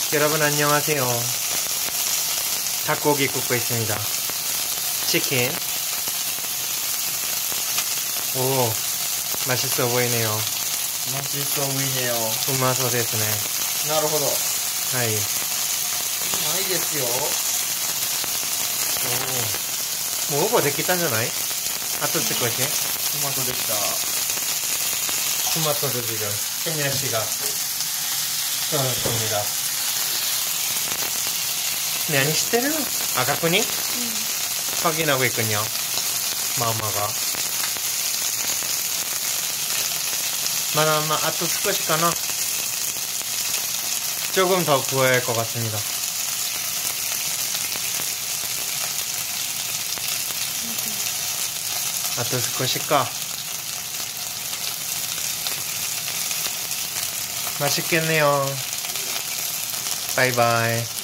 여러분 안녕하세요. 닭고기 굽고 있습니다. 치킨. 오, 맛있어 보이네요. 맛있어 보이네요. 우마소ですね. なるほど。 はい。 うまいですよ。 おー、もうほぼできたんじゃない？あと少し。 トマトできた。 トマトの지금 햇볕이가 떨어집니다.何してるの? 아, 가꾸니? 확인하고 있군요. 마마가. まだあと少しかな. 조금 더 구워야 할 것 같습니다. 아と少しか. 맛있겠네요. 바이바이.